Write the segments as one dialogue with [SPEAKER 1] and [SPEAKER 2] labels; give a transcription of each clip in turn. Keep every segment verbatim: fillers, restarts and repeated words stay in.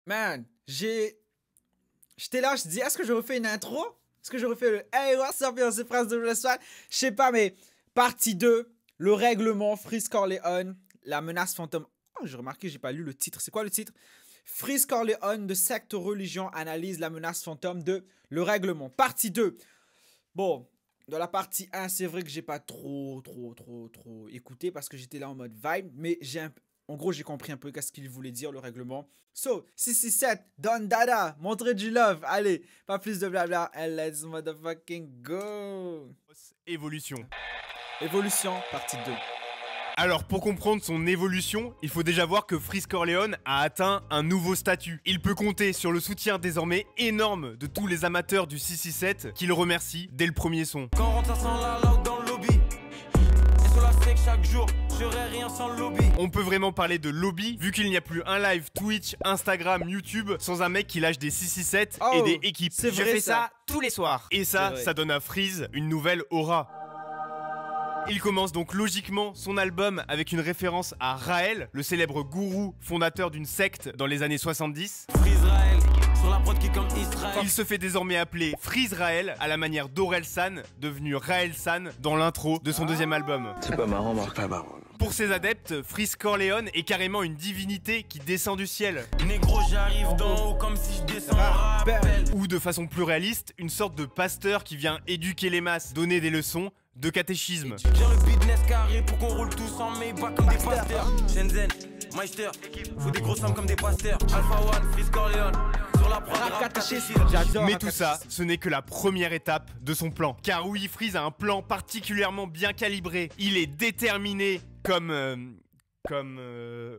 [SPEAKER 1] Man, j'ai... J'étais là, je dis, est-ce que je refais une intro? Est-ce que je refais le Hey, what's up, yo, c'est Prince de Blesswan? Je sais pas, mais partie deux, le règlement, Freeze Corleone, la menace fantôme. Oh, j'ai remarqué, j'ai pas lu le titre. C'est quoi le titre? Freeze Corleone de secte religion analyse la menace fantôme de le règlement. Partie deux. Bon, dans la partie un, c'est vrai que j'ai pas trop, trop, trop, trop écouté parce que j'étais là en mode vibe, mais j'ai un... En gros, j'ai compris un peu qu'est-ce qu'il voulait dire, le règlement. So, six six sept, Don Dada, montrez du love. Allez, pas plus de blabla, and let's motherfucking go.
[SPEAKER 2] Évolution.
[SPEAKER 1] Évolution, partie deux.
[SPEAKER 2] Alors, pour comprendre son évolution, il faut déjà voir que Freeze Corleone a atteint un nouveau statut. Il peut compter sur le soutien désormais énorme de tous les amateurs du six six sept qui le remercient dès le premier son.
[SPEAKER 3] Quand on rentre, ça sent la loud dans le lobby. Et sur la sec chaque jour, je ferai rien sans le lobby.
[SPEAKER 2] On peut vraiment parler de lobby, vu qu'il n'y a plus un live Twitch, Instagram, YouTube sans un mec qui lâche des six six sept
[SPEAKER 1] Oh,
[SPEAKER 2] et des équipes.
[SPEAKER 1] c'est
[SPEAKER 2] Je
[SPEAKER 1] vrai,
[SPEAKER 2] fais
[SPEAKER 1] ça.
[SPEAKER 2] ça tous les soirs. Et ça,
[SPEAKER 1] vrai.
[SPEAKER 2] ça donne à Freeze une nouvelle aura. Il commence donc logiquement son album avec une référence à Raël, le célèbre gourou fondateur d'une secte dans les années soixante-dix.
[SPEAKER 3] Freeze-Raël, sur la prod qui est comme Israël.
[SPEAKER 2] Il se fait désormais appeler Freeze Raël à la manière d'Aurel San, devenu Raël San dans l'intro de son deuxième album.
[SPEAKER 4] C'est pas marrant, Marc.
[SPEAKER 5] Pas marrant.
[SPEAKER 2] Pour ses adeptes, Freeze Corleone est carrément une divinité qui descend du ciel.
[SPEAKER 3] Négro, j'arrive d'en haut comme si je descends en rappel.
[SPEAKER 2] Ou de façon plus réaliste, une sorte de pasteur qui vient éduquer les masses, donner des leçons de catéchisme.
[SPEAKER 3] J'ai le business carré pour qu'on roule tous en Maybach comme des pasteurs. Shenzhen, Meister, faut des grosses sommes comme des pasteurs. Alpha One, Freeze Corleone, sur la prod rap catéchisme.
[SPEAKER 1] J'adore.
[SPEAKER 2] Mais tout ça, ce n'est que la première étape de son plan. Car oui, Freeze a un plan particulièrement bien calibré. Il est déterminé comme... euh, comme... euh,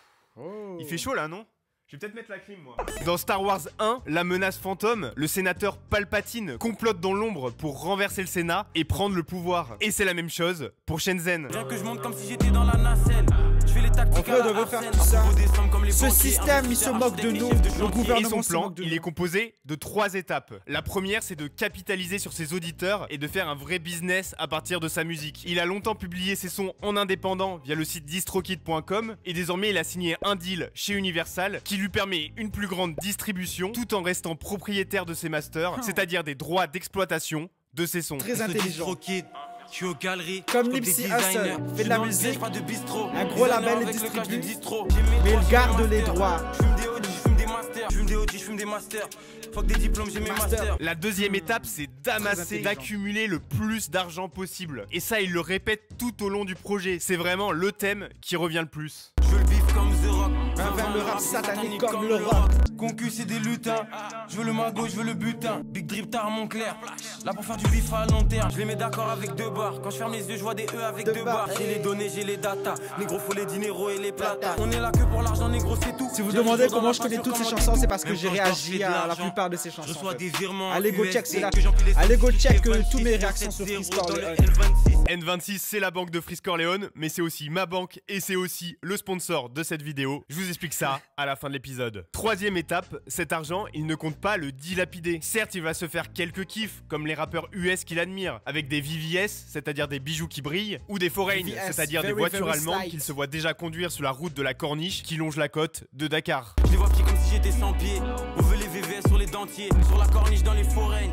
[SPEAKER 1] Oh.
[SPEAKER 2] Il fait chaud là, non? Je vais peut-être mettre la clim, moi. Dans Star Wars un, la menace fantôme, le sénateur Palpatine complote dans l'ombre pour renverser le Sénat et prendre le pouvoir. Et c'est la même chose pour Shenzhen.
[SPEAKER 3] Bien que je monte comme si j'étais dans la nacelle. Je fais les tactiques.
[SPEAKER 1] En fait, on devrait faire tout ça. Ce système, il se moque de nous. Le
[SPEAKER 2] Et
[SPEAKER 1] gouvernement
[SPEAKER 2] son
[SPEAKER 1] se
[SPEAKER 2] plan,
[SPEAKER 1] moque de
[SPEAKER 2] il
[SPEAKER 1] nous.
[SPEAKER 2] est composé de trois étapes. La première, c'est de capitaliser sur ses auditeurs et de faire un vrai business à partir de sa musique. Il a longtemps publié ses sons en indépendant via le site distrokid point com et désormais il a signé un deal chez Universal qui lui permet une plus grande distribution tout en restant propriétaire de ses masters, c'est-à-dire des droits d'exploitation de ses sons.
[SPEAKER 1] Très intelligent.
[SPEAKER 3] Je suis aux galeries,
[SPEAKER 1] Comme
[SPEAKER 3] des
[SPEAKER 1] Nipsey
[SPEAKER 3] designers.
[SPEAKER 1] Hussle,
[SPEAKER 3] Je
[SPEAKER 1] fait
[SPEAKER 3] suis
[SPEAKER 1] de la
[SPEAKER 3] dans le
[SPEAKER 1] musique,
[SPEAKER 3] siège, pas de bistrot.
[SPEAKER 1] un gros
[SPEAKER 3] Designer
[SPEAKER 1] label
[SPEAKER 3] avec
[SPEAKER 1] et
[SPEAKER 3] le cash de
[SPEAKER 1] distribue,
[SPEAKER 3] distro.
[SPEAKER 1] mais il
[SPEAKER 3] J'ai mes
[SPEAKER 1] garde
[SPEAKER 3] droits, j'ai
[SPEAKER 1] les
[SPEAKER 3] mes
[SPEAKER 1] droits.
[SPEAKER 3] masters. Je fume des O G, je fume des masters. Je fume des O G, je fume des masters. Fuck des diplômes, j'ai mes
[SPEAKER 1] Master.
[SPEAKER 3] masters.
[SPEAKER 2] La deuxième étape, c'est d'amasser,
[SPEAKER 1] intelligent.
[SPEAKER 2] d'accumuler le plus d'argent possible. Et ça, il le répète tout au long du projet. C'est vraiment le thème qui revient le plus.
[SPEAKER 3] Je veux le bif comme The Rock.
[SPEAKER 1] Un vers le rap satanique comme le rock.
[SPEAKER 3] Concu, c'est des lutins. Je veux le magot, je veux le butin. Big drip, tard, mon clair. Là pour faire du bif à long terme. Je les mets d'accord avec deux barres. Quand je ferme les yeux, je vois des E avec
[SPEAKER 1] Deux
[SPEAKER 3] deux
[SPEAKER 1] barres.
[SPEAKER 3] barres. J'ai les données, j'ai les datas. Négro, faut les dineros et les plata. On est là que pour l'argent, négro, c'est tout.
[SPEAKER 1] Si vous
[SPEAKER 3] J'arrive
[SPEAKER 1] demandez
[SPEAKER 3] dans
[SPEAKER 1] comment
[SPEAKER 3] ma
[SPEAKER 1] je connais
[SPEAKER 3] peinture
[SPEAKER 1] toutes ces
[SPEAKER 3] comme un
[SPEAKER 1] chansons,
[SPEAKER 3] titou.
[SPEAKER 1] c'est parce que
[SPEAKER 3] Même
[SPEAKER 1] j'ai
[SPEAKER 3] quand je
[SPEAKER 1] réagi
[SPEAKER 3] torche, j'ai de
[SPEAKER 1] à la
[SPEAKER 3] l'argent.
[SPEAKER 1] plupart de ces
[SPEAKER 3] Je
[SPEAKER 1] chansons.
[SPEAKER 3] reçois
[SPEAKER 1] en fait.
[SPEAKER 3] des virements.
[SPEAKER 1] Allez, go
[SPEAKER 3] U S D,
[SPEAKER 1] check, c'est là.
[SPEAKER 3] que j'empile les
[SPEAKER 1] Allez, go
[SPEAKER 3] statistiques
[SPEAKER 1] check,
[SPEAKER 3] L
[SPEAKER 1] euh,
[SPEAKER 3] vingt-six,
[SPEAKER 1] tous mes
[SPEAKER 3] sept
[SPEAKER 1] réactions sur
[SPEAKER 3] zéro
[SPEAKER 1] Freeze
[SPEAKER 3] dans le
[SPEAKER 1] Corleone.
[SPEAKER 3] L vingt-six.
[SPEAKER 2] N vingt-six, c'est la banque de Freeze Corleone, mais c'est aussi ma banque et c'est aussi le sponsor de cette vidéo. Je vous explique ça à la fin de l'épisode. Troisième étape, cet argent, il ne compte pas le dilapider. Certes, il va se faire quelques kiffs, comme les rappeurs U S qu'il admire, avec des V V S, c'est-à-dire des bijoux qui brillent, ou des foreign,
[SPEAKER 1] V V S,
[SPEAKER 2] c'est-à-dire des
[SPEAKER 1] very,
[SPEAKER 2] voitures
[SPEAKER 1] very
[SPEAKER 2] allemandes
[SPEAKER 1] slight.
[SPEAKER 2] qu'il se voit déjà conduire sur la route de la Corniche qui longe la côte de Dakar.
[SPEAKER 3] Je les vois pieds comme si j'étais sans pied. On veut les V V S sur les dentiers. Sur la corniche dans les foraines.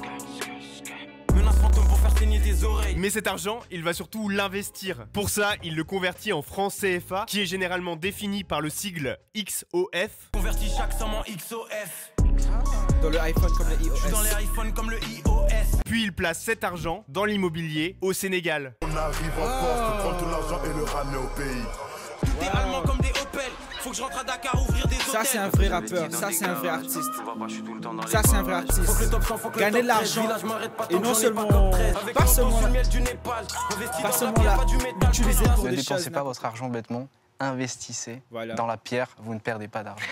[SPEAKER 3] Menace fantôme pour faire saigner tes oreilles.
[SPEAKER 2] Mais cet argent, il va surtout l'investir. Pour ça, il le convertit en francs C F A, qui est généralement défini par le sigle X O F.
[SPEAKER 3] Convertis chaque somme en X O F.
[SPEAKER 1] Dans le iPhone comme le
[SPEAKER 3] Je suis dans les
[SPEAKER 1] iOS.
[SPEAKER 3] iPhones comme le I O S.
[SPEAKER 2] Puis il place cet argent dans l'immobilier au Sénégal.
[SPEAKER 5] On arrive en force pour prendre tout l'argent et le ramener au pays.
[SPEAKER 3] Tout est allemand comme des Opel. Faut que je rentre à Dakar ouvrir des hôtels.
[SPEAKER 1] Ça, c'est un vrai rappeur. Ça, c'est un vrai artiste. Ça, c'est un vrai
[SPEAKER 3] Faut que le
[SPEAKER 1] artiste.
[SPEAKER 3] top cent, faut que le
[SPEAKER 1] Gagner
[SPEAKER 3] top
[SPEAKER 1] de l'argent.
[SPEAKER 3] treize. Village m'arrête pas
[SPEAKER 1] Et
[SPEAKER 3] tant que
[SPEAKER 1] non
[SPEAKER 3] j'en ai pas
[SPEAKER 1] seulement-
[SPEAKER 3] comme treize. Avec
[SPEAKER 1] pas
[SPEAKER 3] l'eau
[SPEAKER 1] seulement
[SPEAKER 3] dans
[SPEAKER 1] la-
[SPEAKER 3] le miel du Népal. Investi
[SPEAKER 1] Pas
[SPEAKER 3] dans
[SPEAKER 1] seulement
[SPEAKER 3] la pierre,
[SPEAKER 1] la-
[SPEAKER 3] pas du métal.
[SPEAKER 1] l'utiliser pour
[SPEAKER 4] Ne
[SPEAKER 1] des
[SPEAKER 4] dépensez
[SPEAKER 1] choses.
[SPEAKER 4] pas votre argent bêtement, investissez
[SPEAKER 1] Voilà.
[SPEAKER 4] dans la pierre, vous ne perdez pas d'argent.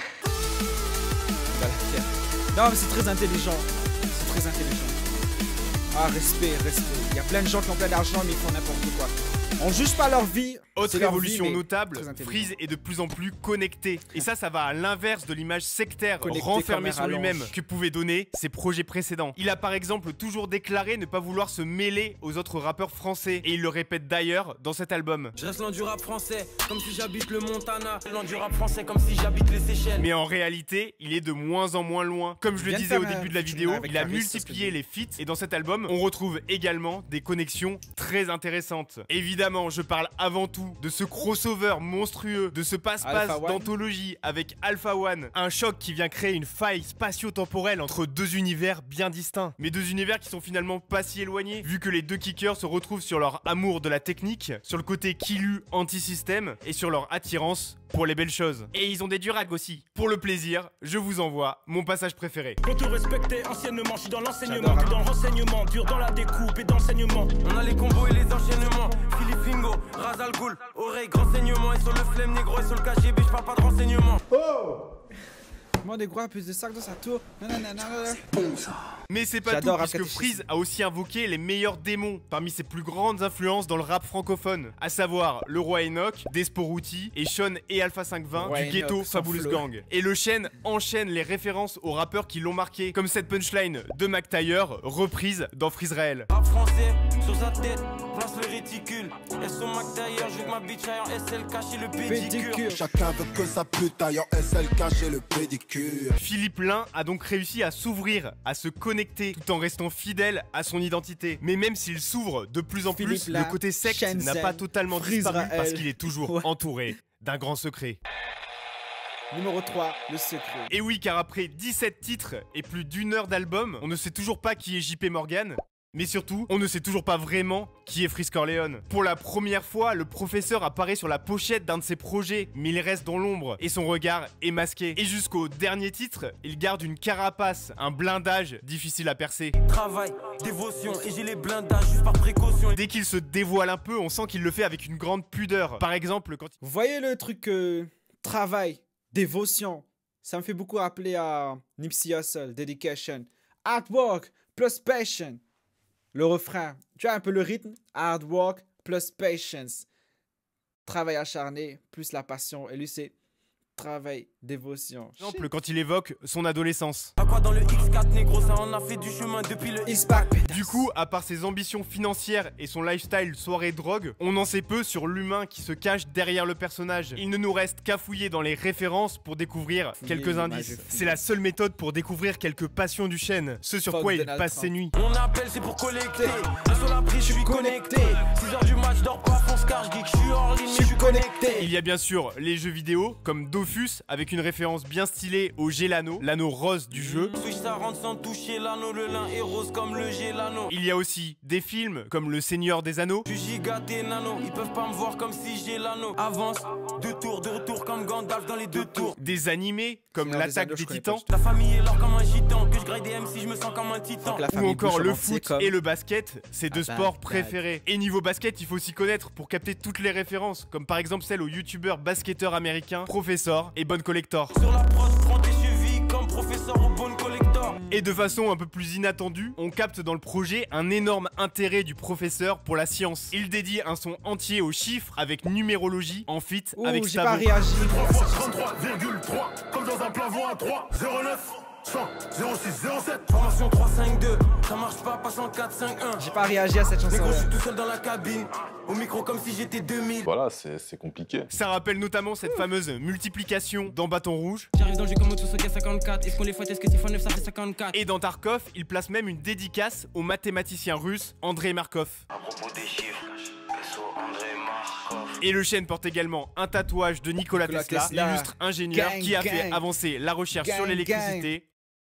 [SPEAKER 1] Dans la pierre. Non, mais c'est très intelligent. C'est très intelligent. Ah, respect, respect. Il y a plein de gens qui ont plein d'argent, mais ils font n'importe quoi. On juge pas leur vie.
[SPEAKER 2] Autre
[SPEAKER 1] C'est leur vie,
[SPEAKER 2] évolution
[SPEAKER 1] mais
[SPEAKER 2] notable,
[SPEAKER 1] très intelligent.
[SPEAKER 2] Freeze est de plus en plus connecté. Et ça, ça va à l'inverse de l'image sectaire,
[SPEAKER 1] Connecté
[SPEAKER 2] renfermée
[SPEAKER 1] comme un
[SPEAKER 2] sur lui-même,
[SPEAKER 1] rallonge.
[SPEAKER 2] que pouvaient donner ses projets précédents. Il a par exemple toujours déclaré ne pas vouloir se mêler aux autres rappeurs français. Et il le répète d'ailleurs dans cet album.
[SPEAKER 3] Je reste l'un du rap français, comme si j'habite le Montana. L'un du rap français, comme si j'habite les Seychelles.
[SPEAKER 2] Mais en réalité, il est de moins en moins loin. Comme je
[SPEAKER 1] Il
[SPEAKER 2] le
[SPEAKER 1] vient de
[SPEAKER 2] disais au
[SPEAKER 1] faire un
[SPEAKER 2] début de la
[SPEAKER 1] featuring
[SPEAKER 2] vidéo,
[SPEAKER 1] avec
[SPEAKER 2] il a
[SPEAKER 1] Caris, ça,
[SPEAKER 2] multiplié
[SPEAKER 1] c'est
[SPEAKER 2] les feats. Et dans cet album, on retrouve également des connexions très intéressantes. Évidemment, je parle avant tout de ce crossover monstrueux, de ce passe-passe
[SPEAKER 1] Alpha One.
[SPEAKER 2] d'anthologie avec Alpha One. Un choc qui vient créer une faille spatio-temporelle entre deux univers bien distincts. Mais deux univers qui sont finalement pas si éloignés, vu que les deux kickers se retrouvent sur leur amour de la technique, sur le côté Kilu anti-système et sur leur attirance pour les belles choses. Et ils ont des durags aussi. Pour le plaisir, je vous envoie mon passage préféré.
[SPEAKER 6] Pour te respecter anciennement, je suis dans l'enseignement,
[SPEAKER 1] J'adore.
[SPEAKER 6] plus dans le renseignement, dur dans la découpe et dans l'enseignement.
[SPEAKER 3] On a les combos et les enchaînements. Philippe Fingo, Razal Ghoul, oreille, grand saignement. Et sur le flemme négro et sur le K G B, je parle pas de renseignements.
[SPEAKER 1] Comment des gros a plus de sacs dans sa tour? Nanana.
[SPEAKER 2] Mais c'est pas tout,
[SPEAKER 1] J'adore
[SPEAKER 2] puisque
[SPEAKER 1] Rap
[SPEAKER 2] Freeze a aussi invoqué les meilleurs démons parmi ses plus grandes influences dans le rap francophone, à savoir le Roi Enoch, Desporuti et Sean et Alpha cinq vingt
[SPEAKER 1] Roi
[SPEAKER 2] du ghetto
[SPEAKER 1] Enoch, sans
[SPEAKER 2] Fabulous
[SPEAKER 1] flow.
[SPEAKER 2] Gang. Et le chêne enchaîne les références aux rappeurs qui l'ont marqué, comme cette punchline de McTyre, reprise dans Freezrael.
[SPEAKER 3] Rap français, sur sa tête, place le réticule. Elles sont Mac d'ailleurs, je veux que ma bitch aille en S L cacher le pédicure.
[SPEAKER 1] Pédicure.
[SPEAKER 5] Chacun veut que sa pute aille en S L cacher le pédicure.
[SPEAKER 2] Philippe Lin a donc réussi à s'ouvrir, à se connecter, tout en restant fidèle à son identité. Mais même s'il s'ouvre de plus en
[SPEAKER 1] Philippe
[SPEAKER 2] plus,
[SPEAKER 1] Lin,
[SPEAKER 2] le côté secte
[SPEAKER 1] Shenzhen,
[SPEAKER 2] n'a pas totalement
[SPEAKER 1] Freezrael.
[SPEAKER 2] disparu parce qu'il est toujours
[SPEAKER 1] Ouais.
[SPEAKER 2] entouré d'un grand secret.
[SPEAKER 1] Numéro trois, le secret.
[SPEAKER 2] Et oui, car après dix-sept titres et plus d'une heure d'album, on ne sait toujours pas qui est J P Morgan. Mais surtout, on ne sait toujours pas vraiment qui est Freeze Corleone. Pour la première fois, le professeur apparaît sur la pochette d'un de ses projets, mais il reste dans l'ombre et son regard est masqué. Et jusqu'au dernier titre, il garde une carapace, un blindage difficile à percer.
[SPEAKER 3] Travail, dévotion, et j'ai les blindages juste par précaution.
[SPEAKER 2] Dès qu'il se dévoile un peu, on sent qu'il le fait avec une grande pudeur. Par exemple, quand
[SPEAKER 1] Vous voyez le truc euh, travail, dévotion. Ça me fait beaucoup rappeler à Nipsey Hussle, Dedication. Hard work plus passion. Le refrain, tu as un peu le rythme. Hard work plus patience. Travail acharné plus la passion. Et lui, c'est travail, dévotion.
[SPEAKER 2] Par exemple, quand il évoque son adolescence.
[SPEAKER 3] À quoi dans le X quatre négro, ça on a fait du chemin depuis le
[SPEAKER 1] It's back.
[SPEAKER 2] Du coup, à part ses ambitions financières et son lifestyle soirée-drogue, on en sait peu sur l'humain qui se cache derrière le personnage. Il ne nous reste qu'à fouiller dans les références pour découvrir
[SPEAKER 1] Fouiller
[SPEAKER 2] quelques
[SPEAKER 1] l'image,
[SPEAKER 2] indices.
[SPEAKER 1] fouiller.
[SPEAKER 2] C'est la seule méthode pour découvrir quelques passions du chêne, ce sur
[SPEAKER 1] Fuck
[SPEAKER 2] quoi il
[SPEAKER 1] Donald
[SPEAKER 2] passe
[SPEAKER 1] Trump.
[SPEAKER 2] ses nuits.
[SPEAKER 3] Mon appel c'est pour collecter. Un sur la prise, je suis connecté. six heures du match, dors pas, fonce car je geek. Je suis hors ligne, mais je suis connecté.
[SPEAKER 2] Il y a bien sûr les jeux vidéo, comme Dofus, avec une référence bien stylée au Gelano, l'anneau rose du jeu.
[SPEAKER 3] Switch ça rentre sans toucher l'anneau. Le lin est rose comme le gélano.
[SPEAKER 2] Il y a aussi des films, comme Le Seigneur des Anneaux.
[SPEAKER 3] Je suis gigaté nano. Ils peuvent pas me voir comme si j'ai l'anneau. Avance, deux tours, de retour comme Gandalf dans les deux tours.
[SPEAKER 2] Des animés, comme
[SPEAKER 1] Seigneur des
[SPEAKER 2] L'Attaque
[SPEAKER 1] Anneaux,
[SPEAKER 2] des
[SPEAKER 1] je connais
[SPEAKER 2] Titans.
[SPEAKER 1] pas
[SPEAKER 3] La famille est là comme un gitan. Que je grade des M C, je me sens comme un titan.
[SPEAKER 1] La
[SPEAKER 2] Ou
[SPEAKER 1] famille
[SPEAKER 2] encore
[SPEAKER 1] bouche
[SPEAKER 2] le
[SPEAKER 1] en entier
[SPEAKER 2] foot
[SPEAKER 1] comme-
[SPEAKER 2] et le basket, c'est deux
[SPEAKER 1] Ah,
[SPEAKER 2] sports
[SPEAKER 1] bad,
[SPEAKER 2] préférés. Et niveau basket, il faut s'y connaître pour capter toutes les références, comme par exemple celle au youtubeur basketteur américain Professor et Bonne Collector.
[SPEAKER 3] Sur la prod, prends tes chevilles comme professeur au bon collector.
[SPEAKER 2] Et de façon un peu plus inattendue, on capte dans le projet un énorme intérêt du professeur pour la science. Il dédie un son entier aux chiffres avec numérologie en feat
[SPEAKER 1] Ouh,
[SPEAKER 2] avec
[SPEAKER 1] j'ai pas
[SPEAKER 2] Stavo.
[SPEAKER 1] réagi.
[SPEAKER 5] trois fois trente-trois virgule trois, comme dans un plafond à trois, zéro neuf, cent, zéro six, zéro sept.
[SPEAKER 3] Formation trois cinq deux. Ça marche pas, passe en quatre cinq un.
[SPEAKER 1] J'ai pas réagi à cette chanson.
[SPEAKER 3] Négro, je suis tout seul dans la cabine. Au micro comme si j'étais deux mille.
[SPEAKER 7] Voilà, c'est c'est compliqué.
[SPEAKER 2] Ça rappelle notamment cette fameuse multiplication dans Bâton Rouge.
[SPEAKER 3] J'arrive dans le jeu comme au Soga cinquante-quatre. Est-ce qu'on les fouette? Est-ce que six fois neuf ça fait cinquante-quatre?
[SPEAKER 2] Et dans Tarkov, il place même une dédicace au mathématicien russe Andrei Markov.
[SPEAKER 3] À propos des chiffres, S O André Markov.
[SPEAKER 2] Et le chêne porte également un tatouage de Nikola,
[SPEAKER 1] Nikola
[SPEAKER 2] Tesla,
[SPEAKER 1] Tesla.
[SPEAKER 2] l'illustre ingénieur
[SPEAKER 1] Gang,
[SPEAKER 2] qui a fait
[SPEAKER 1] gang.
[SPEAKER 2] avancer la recherche
[SPEAKER 1] Gang,
[SPEAKER 2] sur l'électricité.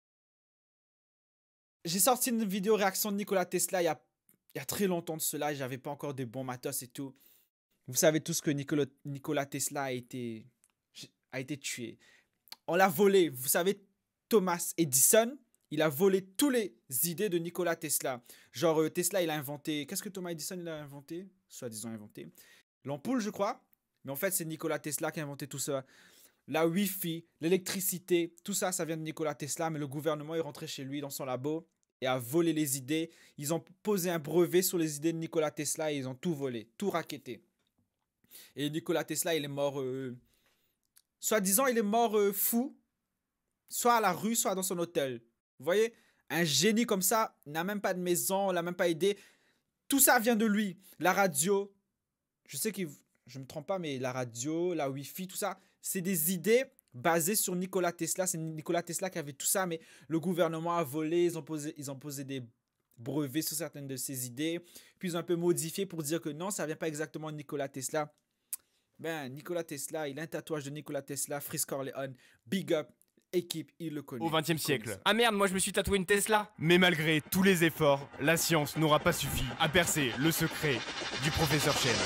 [SPEAKER 1] J'ai sorti une vidéo réaction de Nikola Tesla il y a, il y a très longtemps de cela et j'avais pas encore des bons matos et tout. Vous savez tous que Nikola, Nikola Tesla a été, a été tué. On l'a volé. Vous savez, Thomas Edison, il a volé toutes les idées de Nikola Tesla. Genre, euh, Tesla, il a inventé... Qu'est-ce que Thomas Edison il a inventé? Soi-disant inventé. L'ampoule, je crois. Mais en fait, c'est Nikola Tesla qui a inventé tout ça. La Wi-Fi, l'électricité, tout ça, ça vient de Nikola Tesla. Mais le gouvernement est rentré chez lui dans son labo et a volé les idées. Ils ont posé un brevet sur les idées de Nikola Tesla et ils ont tout volé, tout racketté. Et Nikola Tesla, il est mort... Euh, soi-disant, il est mort euh, fou. Soit à la rue, soit dans son hôtel. Vous voyez? Un génie comme ça n'a même pas de maison, l'a même pas aidé. Tout ça vient de lui. La radio, je sais que je me trompe pas, mais la radio, la Wi-Fi, tout ça, c'est des idées basées sur Nikola Tesla. C'est Nikola Tesla qui avait tout ça, mais le gouvernement a volé. Ils ont posé, ils ont posé des brevets sur certaines de ces idées. Puis ils ont un peu modifié pour dire que non, ça vient pas exactement de Nikola Tesla. Ben, Nikola Tesla, il a un tatouage de Nikola Tesla, Freeze Corleone, big up. Équipe, il le connaît.
[SPEAKER 2] Au vingtième siècle. Ah merde, moi je me suis tatoué une Tesla. Mais malgré tous les efforts, la science n'aura pas suffi à percer le secret du professeur Chen.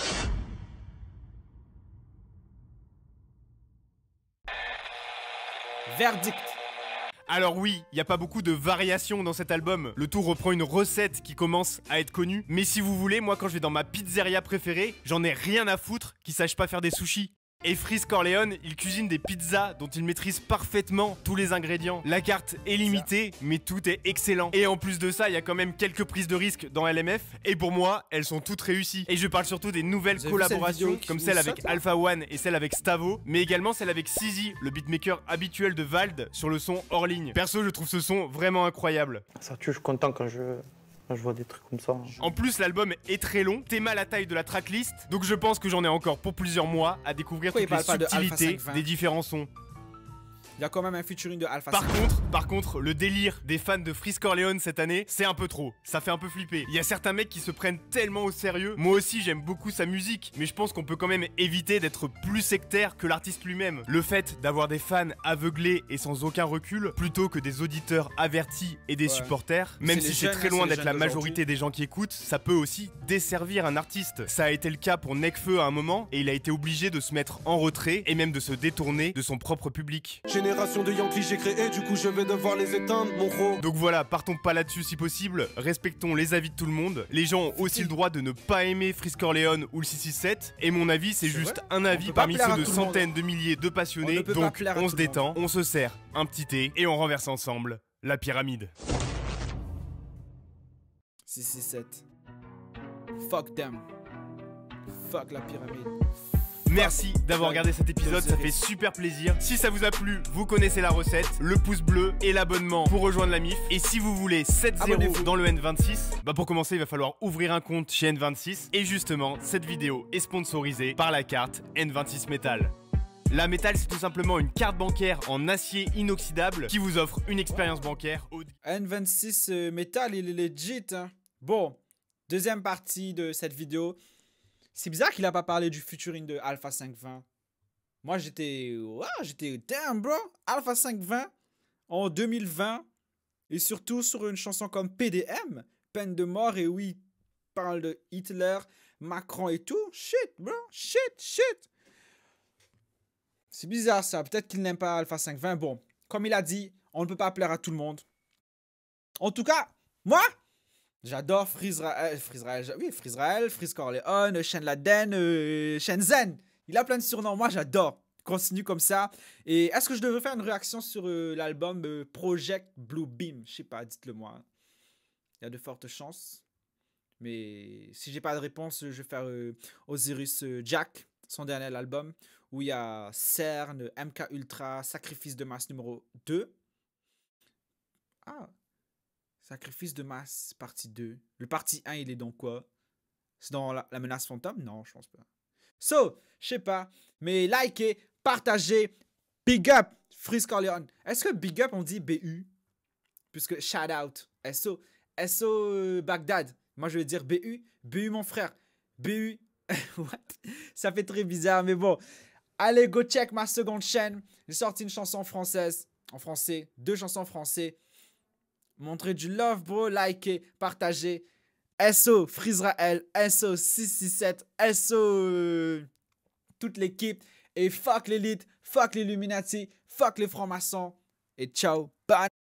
[SPEAKER 1] Verdict.
[SPEAKER 2] Alors oui, il n'y a pas beaucoup de variations dans cet album. Le tout reprend une recette qui commence à être connue. Mais si vous voulez, moi quand je vais dans ma pizzeria préférée, j'en ai rien à foutre qu'ils sachent pas faire des sushis. Et Freeze Corleone, il cuisine des pizzas dont il maîtrise parfaitement tous les ingrédients. La carte est limitée, mais tout est excellent. Et en plus de ça, il y a quand même quelques prises de risque dans L M F. Et pour moi, elles sont toutes réussies. Et je parle surtout des nouvelles collaborations, comme celle avec Alpha One et celle avec Stavo, mais également celle avec Sizi, le beatmaker habituel de Vald, sur le son hors ligne. Perso, je trouve ce son vraiment incroyable.
[SPEAKER 7] Ça tue, je suis content quand je... je vois des trucs comme ça.
[SPEAKER 2] En plus, l'album est très long, t'es mal à la taille de la tracklist, donc je pense que j'en ai encore pour plusieurs mois à découvrir
[SPEAKER 1] Pourquoi
[SPEAKER 2] toutes les subtilités
[SPEAKER 1] de
[SPEAKER 2] des différents sons.
[SPEAKER 1] Il y a quand même un featuring de Alpha
[SPEAKER 2] Par
[SPEAKER 1] cinq vingt.
[SPEAKER 2] contre, par contre, le délire des fans de Freeze Corleone cette année, c'est un peu trop. Ça fait un peu flipper. Il y a certains mecs qui se prennent tellement au sérieux. Moi aussi, j'aime beaucoup sa musique, mais je pense qu'on peut quand même éviter d'être plus sectaire que l'artiste lui-même. Le fait d'avoir des fans aveuglés et sans aucun recul, plutôt que des auditeurs avertis et des
[SPEAKER 1] Ouais.
[SPEAKER 2] supporters, même
[SPEAKER 1] C'est
[SPEAKER 2] si
[SPEAKER 1] les
[SPEAKER 2] c'est
[SPEAKER 1] jeunes,
[SPEAKER 2] très
[SPEAKER 1] hein,
[SPEAKER 2] loin
[SPEAKER 1] c'est les
[SPEAKER 2] d'être la
[SPEAKER 1] jeunes
[SPEAKER 2] majorité
[SPEAKER 1] d'aujourd'hui.
[SPEAKER 2] des gens qui écoutent, ça peut aussi desservir un artiste. Ça a été le cas pour Nekfeu à un moment, et il a été obligé de se mettre en retrait et même de se détourner de son propre public.
[SPEAKER 8] Génération de Yankees, j'ai créé, du coup je vais devoir les éteindre, mon gros.
[SPEAKER 2] Donc voilà, partons pas là-dessus si possible, respectons les avis de tout le monde. Les gens ont aussi le droit de ne pas aimer Freeze Corleone ou le six six sept, et mon avis c'est
[SPEAKER 1] C'est
[SPEAKER 2] juste
[SPEAKER 1] vrai.
[SPEAKER 2] un
[SPEAKER 1] On
[SPEAKER 2] avis
[SPEAKER 1] peut pas
[SPEAKER 2] parmi
[SPEAKER 1] plaire
[SPEAKER 2] ceux
[SPEAKER 1] à
[SPEAKER 2] de
[SPEAKER 1] tout le monde.
[SPEAKER 2] centaines de milliers de
[SPEAKER 1] On
[SPEAKER 2] passionnés.
[SPEAKER 1] ne peut pas
[SPEAKER 2] Donc
[SPEAKER 1] plaire à
[SPEAKER 2] on
[SPEAKER 1] tout
[SPEAKER 2] se
[SPEAKER 1] le
[SPEAKER 2] détend,
[SPEAKER 1] monde.
[SPEAKER 2] on se sert un petit thé et on renverse ensemble la pyramide.
[SPEAKER 1] six six sept. Fuck them. Fuck la pyramide.
[SPEAKER 2] Merci d'avoir regardé cet épisode, ça fait super plaisir. Si ça vous a plu, vous connaissez la recette, le pouce bleu et l'abonnement pour rejoindre la M I F. Et si vous voulez sept zéro
[SPEAKER 1] Abonnez-vous.
[SPEAKER 2] dans le N vingt-six, bah pour commencer il va falloir ouvrir un compte chez N vingt-six. Et justement, cette vidéo est sponsorisée par la carte N vingt-six Metal. La Metal, c'est tout simplement une carte bancaire en acier inoxydable qui vous offre une expérience bancaire au...
[SPEAKER 1] N vingt-six euh, Metal, il est legit. Hein. Bon, deuxième partie de cette vidéo. C'est bizarre qu'il a pas parlé du featuring de Alpha cinq vingt. Moi, j'étais... Wow, j'étais... Damn, bro! Alpha cinq vingt en deux mille vingt. Et surtout sur une chanson comme P D M. Peine de mort. Et oui, il parle de Hitler, Macron et tout. Shit, bro. Shit, shit. C'est bizarre, ça. Peut-être qu'il n'aime pas Alpha cinq vingt. Bon, comme il a dit, on ne peut pas plaire à tout le monde. En tout cas, moi... J'adore Freezrael, Freezrael, oui, Freezrael, Freeze Corleone, Shen Laden, euh, Shenzhen. Il a plein de surnoms, moi j'adore. Continue comme ça. Et est-ce que je devrais faire une réaction sur euh, l'album euh, Project Blue Beam? Je sais pas, dites-le moi. Il y a de fortes chances. Mais si j'ai pas de réponse, je vais faire euh, Osiris euh, Jack, son dernier album, où il y a CERN, M K Ultra, Sacrifice de masse numéro deux. Ah. Sacrifice de masse, partie deux. Le partie un, il est dans quoi? C'est dans la, la menace fantôme? Non, je pense pas. So, je sais pas. Mais likez, partagez. Big up, Freeze Corleone. Est-ce que big up, on dit B U? Puisque shout out. S O. S O euh, Bagdad. Moi, je vais dire B U. B U, mon frère. B U. What? Ça fait très bizarre, mais bon. Allez, go check ma seconde chaîne. J'ai sorti une chanson française. En français. Deux chansons françaises. Montrez du love, bro, likez, partagez. S O, Freezrael, S O six six sept, S O euh, toute l'équipe. Et fuck l'élite, fuck l'Illuminati, fuck les francs-maçons. Et ciao, bye.